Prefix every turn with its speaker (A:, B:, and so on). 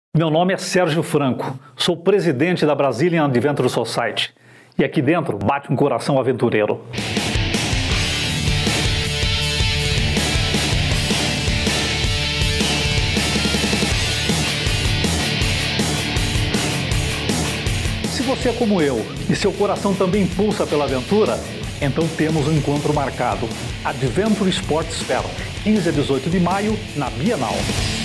A: Meu nome é Sérgio Franco, sou presidente da Brazilian Adventure Society e aqui dentro bate um coração aventureiro. Se você é como eu e seu coração também pulsa pela aventura, então temos um encontro marcado. Adventure Sports Fair, 15 a 18 de maio, na Bienal.